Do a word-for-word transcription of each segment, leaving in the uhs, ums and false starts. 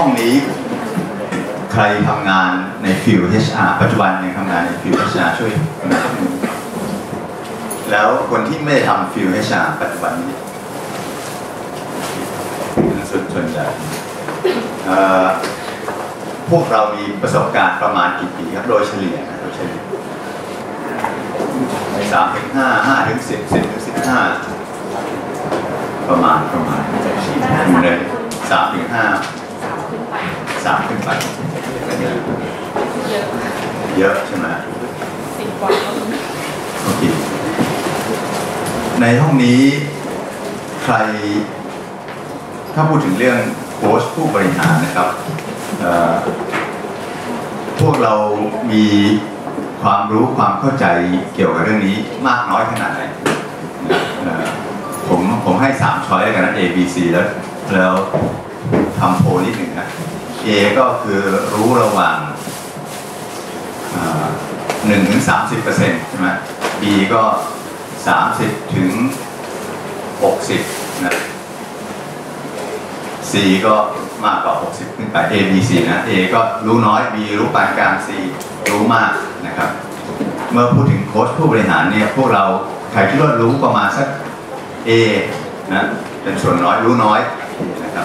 ห้องนี้ใครทำงานในฟิลด์ เอช อาร์ ปัจจุบันยังทำงานในฟิลด์ เอช อาร์ ช่วยแล้วคนที่ไม่ได้ทำฟิลด์ เอช อาร์ ปัจจุบันนี้ส่วนส่วนใหญ่พวกเรามีประสบการณ์ประมาณกี่ปีครับโดยเฉลี่ยนะโดยเฉลี่ยสามถึงห้าห้าถึงสิบสิบถึงสิบห้าประมาณประมาณอยู่ในสามถึงห้าสามขึ้นไปเยอะเยอะใช่ไหมสิบกว่าโอเคในห้องนี้ใครถ้าพูดถึงเรื่องโค้ชผู้บริหารนะครับพวกเรามีความรู้ความเข้าใจเกี่ยวกับเรื่องนี้มากน้อยขนาดไหนผมผมให้สามช้อยแล้วกันนะ A B C แล้วแล้วทำโพลนิดหนึ่งนะ A ก็คือรู้ระหว่างหนึ่งถึงสามสิบเปอร์เซ็นต์ใช่ไหม B ก็สามสิบถึงหกสิบนะ C ก็มากกว่าหกสิบขึ้นไป A B C นะ A ก็รู้น้อย B รู้ปานกลาง C รู้มากนะครับเมื่อพูดถึงโค้ชผู้บริหารเนี่ยพวกเราใครที่ว่ารู้ประมาณสัก A นะเป็นส่วนน้อยรู้น้อยนะครับ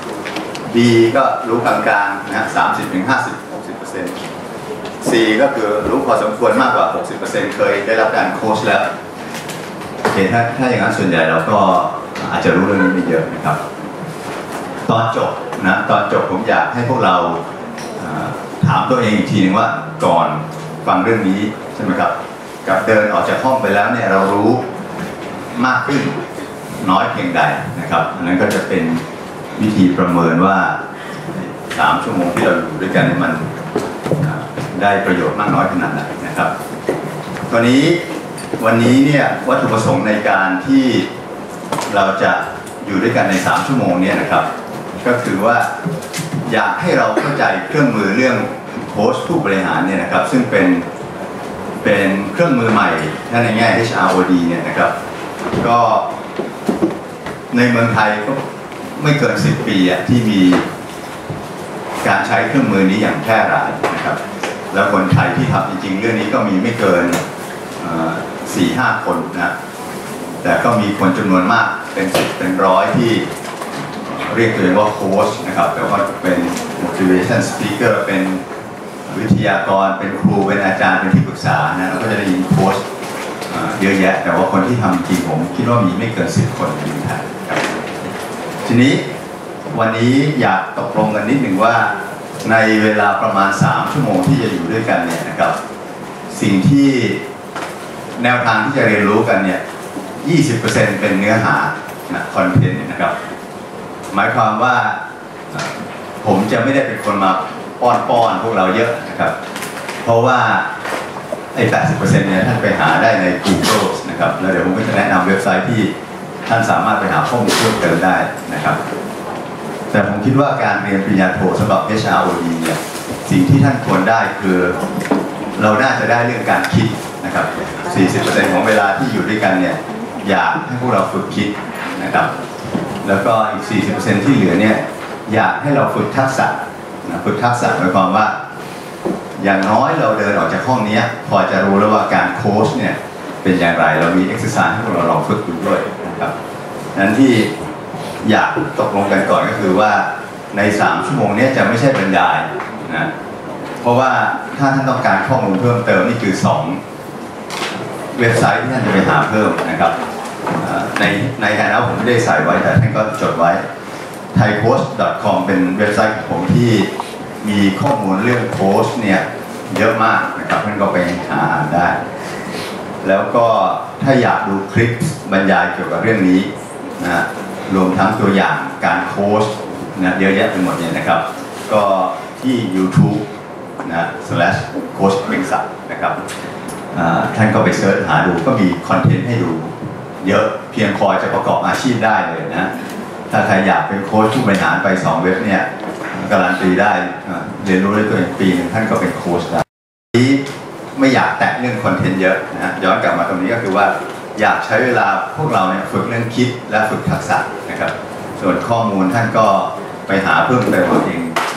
B ก็รู้กลางๆนะสามสิบถึงห้าสิบ หกสิบเปอร์เซ็นต์ C ก็คือรู้พอสมควรมากกว่า หกสิบเปอร์เซ็นต์ เคยได้รับการโค้ชแล้วโอเคถ้าถ้าอย่างนั้นส่วนใหญ่เราก็อาจจะรู้เรื่องนี้ไม่เยอะนะครับตอนจบนะตอนจบผมอยากให้พวกเราถามตัวเองอีกทีนึงว่าก่อนฟังเรื่องนี้ใช่ไหมครับกับเดินออกจากห้องไปแล้วเนี่ยเรารู้มากขึ้นน้อยเพียงใดนะครับอันนั้นก็จะเป็นวิธีประเมินว่าสามชั่วโมงที่เราอยู่ด้วยกันมันได้ประโยชน์มากน้อยขนาดไหนนะครับตอนนี้วันนี้เนี่ยวัตถุประสงค์ในการที่เราจะอยู่ด้วยกันในสามชั่วโมงเนี่ยนะครับก็คือว่าอยากให้เราเข้าใจเครื่องมือเรื่องโค้ชผู้บริหารเนี่ยนะครับซึ่งเป็นเป็นเครื่องมือใหม่ถ้าในแง่ เอช อาร์ โอ ดี เนี่ยนะครับก็ในเมืองไทยก็ไม่เกินสิบปีอะที่มีการใช้เครื่องมือนี้อย่างแพร่หลายนะครับแล้วคนไทยที่ทำจริงๆเรื่องนี้ก็มีไม่เกิน สี่ห้า คนนะแต่ก็มีคนจำนวนมากเป็นสิบเป็นร้อยที่เรียกตัวเองว่าโค้ชนะครับแต่ว่าเป็น motivation speaker เป็นวิทยากรเป็นครูเป็นอาจารย์เป็นที่ปรึกษานะเราก็จะได้ยินโค้ชเยอะแยะแต่ว่าคนที่ทำจริงผมคิดว่ามีไม่เกินสิบคนในไทยครับทีนี้วันนี้อยากตกลงกันนิดหนึ่งว่าในเวลาประมาณสามชั่วโมงที่จะอยู่ด้วยกันเนี่ยนะครับสิ่งที่แนวทางที่จะเรียนรู้กันเนี่ย ยี่สิบเปอร์เซ็นต์ เป็นเนื้อหานะคอนเทนต์นะครับหมายความว่าผมจะไม่ได้เป็นคนมาป้อนป้อนพวกเราเยอะนะครับเพราะว่าไอ้ แปดสิบเปอร์เซ็นต์ เนี่ยท่านไปหาได้ใน Google นะครับแล้วเดี๋ยวผมก็จะแนะนำเว็บไซต์ที่ท่านสามารถไปหาข้อมูลเพิ่มเติมได้นะครับแต่ผมคิดว่าการเรียนปริญญาโทสำหรับ เอช อาร์ โอ ดี เนี่ยสิ่งที่ท่านควรได้คือเราน่าจะได้เรื่องการคิดนะครับ สี่สิบเปอร์เซ็นต์ ของเวลาที่อยู่ด้วยกันเนี่ยอยากให้พวกเราฝึกคิดนะครับแล้วก็อีก สี่สิบเปอร์เซ็นต์ ที่เหลือเนี่ยอยากให้เราฝึกทักษะนะฝึกทักษะหมายความว่าอย่างน้อยเราเดินออกจากห้องนี้พอจะรู้แล้วว่าการโค้ชเนี่ยเป็นอย่างไรเรามีเอ็กซ์ไซส์ให้พวกเราลองฝึกดูด้วยนะครับนั้นที่อยากตกลงกันก่อนก็คือว่าในสามชั่วโมงนี้จะไม่ใช่บรรยายนะเพราะว่าถ้าท่านต้องการข้อมูลเพิ่มเติมนี่คือสองเว็บไซต์ที่ท่านจะไปหาเพิ่มนะครับในในฐานะผมไม่ได้ใส่ไว้แต่ท่านก็จดไว้ ไทยโค้ช ดอท คอม เป็นเว็บไซต์ของผมที่มีข้อมูลเรื่องโค้ชเนี่ยเยอะมากนะครับท่านก็ไปหาอ่านได้แล้วก็ถ้าอยากดูคลิปบรรยายเกี่ยวกับเรื่องนี้นะรวมทั้งตัวอย่างการโค้ชนะเยอะแยะไปหมดเนี่ยนะครับก็ที่ YouTube นะ สแลช โค้ช เพ็งศักดิ์นะครับท่านก็ไปเสิร์ชหาดูก็มีคอนเทนต์ให้ดูเยอะเพียงพอจะประกอบอาชีพได้เลยนะถ้าใครอยากเป็นโค้ชผู้บริหารไปสองเว็บเนี่ยการันตีได้เรียนรู้ด้วยตัวเองปีนึงท่านก็เป็นโค้ชได้นี้ไม่อยากแตะเรื่องคอนเทนต์เยอะนะย้อนกลับมาตรงนี้ก็คือว่าอยากใช้เวลาพวกเราเนี่ยฝึกเรื่องคิดและฝึกทักษะนะครับส่วนข้อมูลท่านก็ไปหาเพิ่มเติมเอาเอง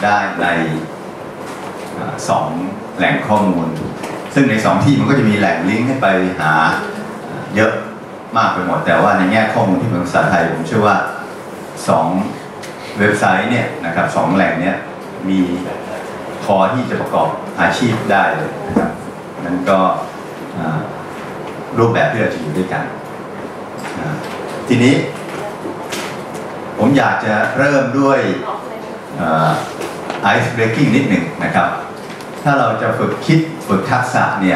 ได้ในสองแหล่งข้อมูลซึ่งในสองที่มันก็จะมีแหล่งลิงก์ให้ไปหาเยอะมากไปหมดแต่ว่าในแง่ข้อมูลที่เป็นภาษาไทยผมเชื่อว่าสองเว็บไซต์เนี่ยนะครับสองแหล่งเนี้ยมีพอที่จะประกอบอาชีพได้เลยนะครับนั่นก็รูปแบบที่เราจะอยู่ด้วยกันทีนี้ผมอยากจะเริ่มด้วยไอซ์เบรกกิ้งนิดหนึ่งนะครับถ้าเราจะฝึกคิดฝึกทักษะเนี่ย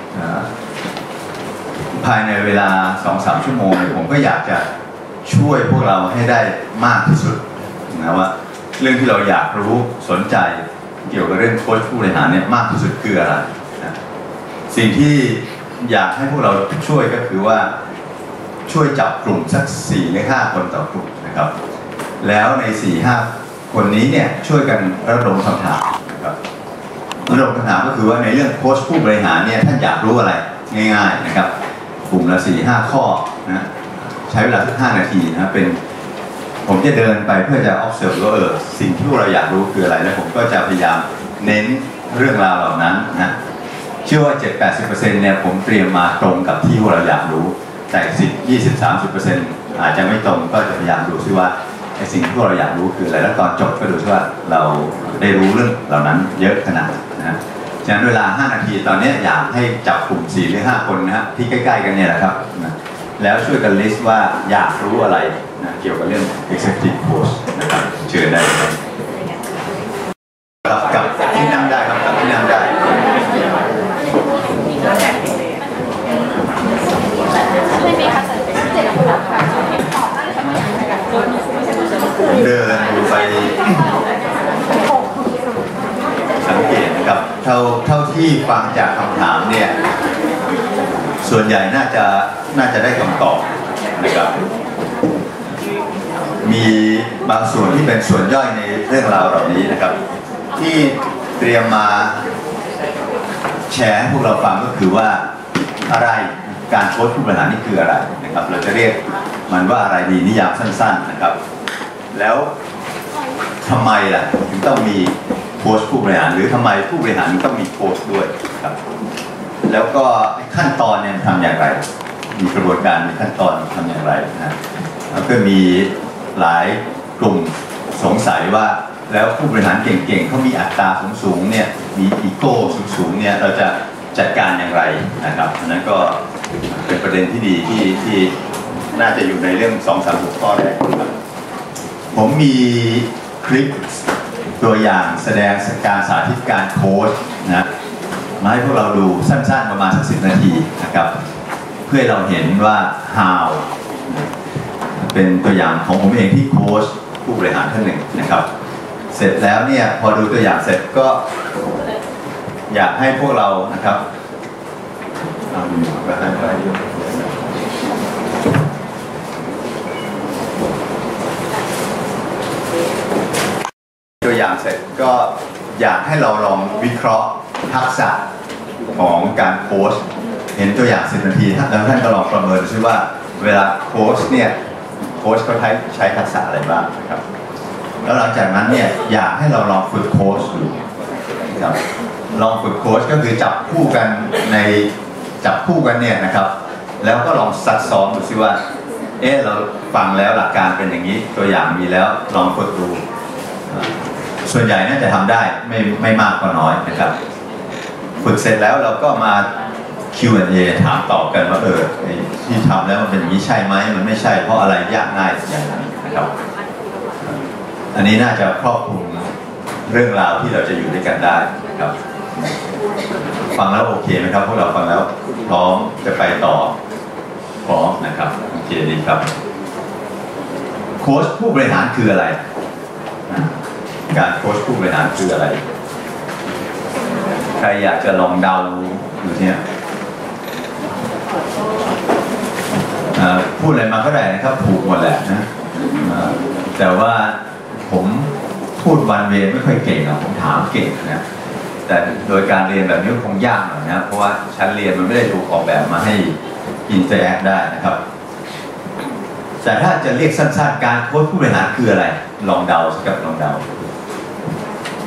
ภายในเวลา สองถึงสาม ชั่วโมงผมก็อยากจะช่วยพวกเราให้ได้มากที่สุดนะว่าเรื่องที่เราอยากรู้สนใจเกี่ยวกับเรื่องโค้ชผู้บริหารเนี่ยมากที่สุดคืออะไรนะสิ่งที่อยากให้พวกเราช่วยก็คือว่าช่วยจับกลุ่มสัก สี่หรือห้า คนต่อกลุ่มนะครับแล้วใน สี่ห้า คนนี้เนี่ยช่วยกันระดมคำถามนะครับระดมคำถามก็คือว่าในเรื่องโค้ชผู้บริหารเนี่ยท่านอยากรู้อะไรง่ายๆนะครับกลุ่มละ สี่ห้า ข้อนะใช้เวลาสักห้านาทีนะเป็นผมจะเดินไปเพื่อจะ observe ว่าเออสิ่งที่เราอยากรู้คืออะไรแล้วผมก็จะพยายามเน้นเรื่องราวเหล่านั้นนะเชื่อว่า เจ็ดถึงแปดสิบเปอร์เซ็นต์ เนี่ยผมเตรียมมาตรงกับที่เราอยากรู้แต่สิบ ยี่สิบ สามสิบเปอร์เซ็นต์ อาจจะไม่ตรงก็จะพยายามดูซิว่าไอ้สิ่งที่เราอยากรู้คืออะไรแล้วตอนจบก็ดูซิว่าเราได้รู้เรื่องเหล่านั้นเยอะขนาดนะฉะนั้นเวลาห้านาทีตอนนี้อยากให้จับกลุ่มสี่หรือห้าคนนะฮะที่ใกล้ๆกันเนี่ยแหละครับนะแล้วช่วยกันลิสต์ว่าอยากรู้อะไรนะเกี่ยวกับเรื่อง executive coach นะครับเชิญได้ครับกับที่นั่งได้ครับกับที่นั่งได้เดินดูไปสังเกตนะครับเท่าเท่าที่ฟังจากคำถามเนี่ยส่วนใหญ่น่าจะน่าจะได้คำตอบนะครับมีบางส่วนที่เป็นส่วนย่อยในเรื่องราวเหล่านี้นะครับที่เตรียมมาแชร์ให้พวกเราฟังก็คือว่าอะไรการโค้ชผู้บริหารนี่คืออะไรนะครับเราจะเรียกมันว่าอะไรดีนิยามสั้นๆนะครับแล้วทำไมล่ะถึงต้องมีโค้ชผู้บริหารหรือทำไมผู้บริหารต้องมีโค้ชด้วยครับแล้วก็ขั้นตอนเนี่ยทำอย่างไรมีกระบวนการมีขั้นตอนทำอย่างไรนะแล้วก็มีหลายกลุ่มสงสัยว่าแล้วผู้บริหารเก่งๆเขามีอัตราสูงๆเนี่ยมีอีโก้สูงๆเนี่ยเราจะจัดการอย่างไรนะครับอันนั้นก็เป็นประเด็นที่ดีที่ที่น่าจะอยู่ในเรื่อง สองถึงสาม หัวข้อแรกครับผมมีคลิปตัวอย่างแสดงการสาธิตการโค้ชนะมาให้พวกเราดูสั้นๆประมาณสักสิบนาทีนะครับเพื่อเราเห็นว่า how เป็นตัวอย่างของผมเองที่โค้ชผู้บริหารท่านหนึ่งนะครับเสร็จแล้วเนี่ยพอดูตัวอย่างเสร็จก็อยากให้พวกเรานะครับตัวอย่างเสร็จก็อยากให้เราลองวิเคราะห์ทักษะของการโค้ชเห็นตัวอย่างสิบนาทีแล้วท่านก็ลองประเมินซิว่าเวลาโค้ชเนี่ยโค้ชเขาใช้ใช้ทักษะอะไรบ้างนะครับแล้วหลังจากนั้นเนี่ยอยากให้เราลองฝึกโค้ชดูนะครับลองฝึกโค้ชก็คือจับคู่กันในจับคู่กันเนี่ยนะครับแล้วก็ลองซักซ้อมดูซิว่าเออเราฟังแล้วหลักการเป็นอย่างนี้ตัวอย่างมีแล้วลองฝึกดูส่วนใหญ่น่าจะทำได้ไม่ไม่มากก็น้อยนะครับฝึกเสร็จแล้วเราก็มา คิว แอนด์ เอ ถามตอบกันว่าเออที่ทำแล้วมันเป็นอย่างนี้ใช่ไหมมันไม่ใช่เพราะอะไรยากง่ายอย่างไรนะครับอันนี้น่าจะครอบคลุมเรื่องราวที่เราจะอยู่ด้วยกันได้นะครับฟังแล้วโอเคไหมครับพวกเราฟังแล้วพร้อมจะไปต่อพร้อมนะครับโอเคดีครับโค้ชผู้บริหารคืออะไรการโค้ชผู้บริหารคืออะไรใครอยากจะลองเดาดูเนี่ยพูดอะไรมาก็ได้นะครับถูกหมดแหละนะแต่ว่าผมพูดวันเวไม่ค่อยเก่งนะผมถามเก่งนะแต่โดยการเรียนแบบนี้คงยากหน่อยนะเพราะว่าชั้นเรียนมันไม่ได้ถูกออกแบบมาให้อินเตอร์แอคได้นะครับแต่ถ้าจะเรียกสั้นๆการโค้ชผู้บริหารคืออะไรลองเดาสักกับลองเดา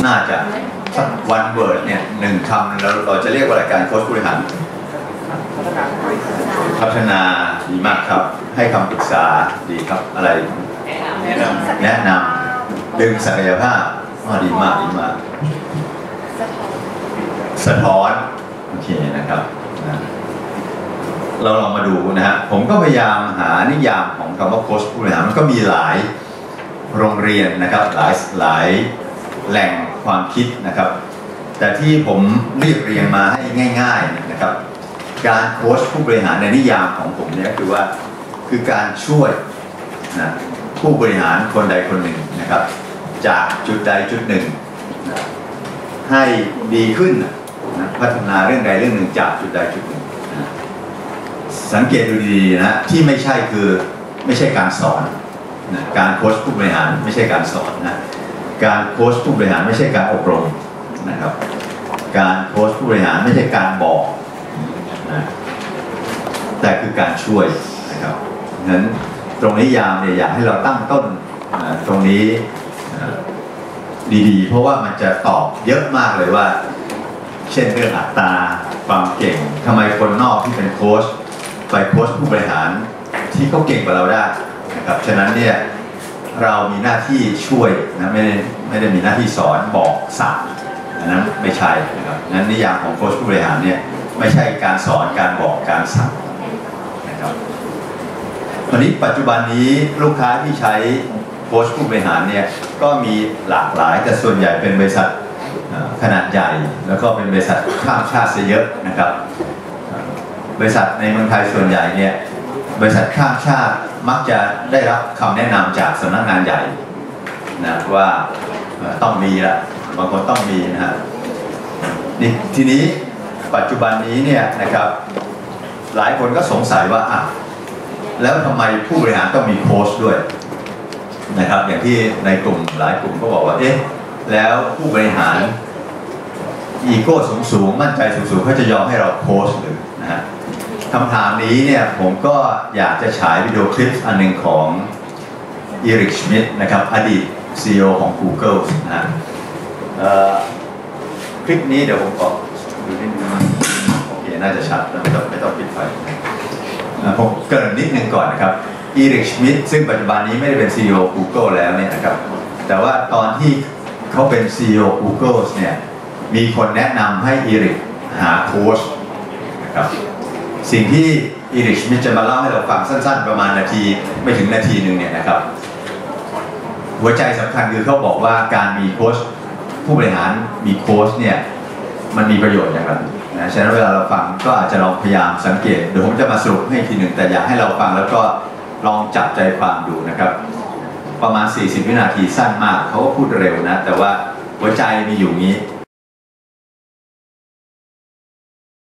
น่าจะสักวันเวิร์ดเนี่ยหนึ่งคำเราเราจะเรียกว่าอะไรการโค้ชผู้บริหารพัฒนาดีมากครับให้คำปรึกษาดีครับอะไรแนะนำแนะนำดึงศักยภาพอ๋อดีมากดีมากสะท้อนโอเคนะครับนะเราลองมาดูนะฮะผมก็พยายามหานิยามของคำว่าโค้ชผู้บริหารมันก็มีหลายโรงเรียนนะครับหลายหลายแหล่งความคิดนะครับแต่ที่ผมเรียบเรียงมาให้ง่ายๆนะครับการโค้ชผู้บริหารในนิยามของผมเนี่ยคือว่าคือการช่วยนะผู้บริหารคนใดคนหนึ่งนะครับจากจุดใดจุดหนึ่งนะให้ดีขึ้นนะพัฒนาเรื่องใดเรื่องหนึ่งจากจุดใดจุดหนึ่งนะสังเกตดูดีๆนะที่ไม่ใช่คือไม่ใช่การสอนนะการโค้ชผู้บริหารไม่ใช่การสอนนะการโค้ชผู้บริหารไม่ใช่การอบรมนะครับการโค้ชผู้บริหารไม่ใช่การบอกนะแต่คือการช่วยนะครับงั้นตรงนี้ยามเนี่ยอยากให้เราตั้งต้นตรงนี้ดีๆเพราะว่ามันจะตอบเยอะมากเลยว่าเช่นเรื่องอัตราความเก่งทำไมคนนอกที่เป็นโค้ชไปโค้ชผู้บริหารที่เขาเก่งกว่าเราได้นะครับฉะนั้นเนี่ยเรามีหน้าที่ช่วยนะไม่ได้ไม่ได้มีหน้าที่สอนบอกสั่งอันนั้นไม่ใช่นะครับนั้นนิยามของโค้ชผู้บริหารเนี่ยไม่ใช่การสอนการบอกการสั่งนะครับวันนี้ปัจจุบันนี้ลูกค้าที่ใช้โค้ชผู้บริหารเนี่ยก็มีหลากหลายแต่ส่วนใหญ่เป็นบริษัทขนาดใหญ่แล้วก็เป็นบริษัทข้ามชาติเสียเยอะนะครับบริษัทในเมืองไทยส่วนใหญ่เนี่ยบริษัทข้ามชาติมักจะได้รับคำแนะนำจากสำนักงานใหญ่นะว่าต้องมีละบางคนต้องมีนะฮะนี่ทีนี้ปัจจุบันนี้เนี่ยนะครับหลายคนก็สงสัยว่าอ่ะแล้วทำไมผู้บริหารต้องมีโค้ชด้วยนะครับอย่างที่ในกลุ่มหลายกลุ่มก็บอกว่าเอ๊ะแล้วผู้บริหารอีโก้สูงๆมั่นใจสูงๆเขาจะยอมให้เราโค้ชหรือนะฮะคำถามนี้เนี่ยผมก็อยากจะฉายวิดีโอคลิปอันหนึ่งของอีริก ชมิดนะครับอดีต ซี อี โอ ของ Google นะฮะคลิปนี้เดี๋ยวผมขอดูนิดนึงโอเคน่าจะชัดไม่ต้องไม่ต้องปิดไฟผมเกริ่นนิดนึงก่อนนะครับอีริก ชมิดซึ่งปัจจุบันนี้ไม่ได้เป็น ซี อี โอ Google แล้วเนี่ยนะครับแต่ว่าตอนที่เขาเป็น ซี อี โอ Google เนี่ยมีคนแนะนำให้อีริกหาโค้ชนะครับสิ่งที่อีริก ชมิดจะมาเล่าให้เราฟังสั้นๆประมาณนาทีไม่ถึงนาทีหนึ่งเนี่ยนะครับหัวใจสำคัญคือเขาบอกว่าการมีโค้ชผู้บริหารมีโค้ชเนี่ยมันมีประโยชน์อย่างไรนะฉะนั้นเวลาเราฟังก็อาจจะลองพยายามสังเกตเดี๋ยวผมจะมาสรุปให้ทีหนึ่งแต่อยากให้เราฟังแล้วก็ลองจับใจความดูนะครับประมาณสี่สิบวินาทีสั้นมากเขาก็พูดเร็วนะแต่ว่าหัวใจมีอยู่นี้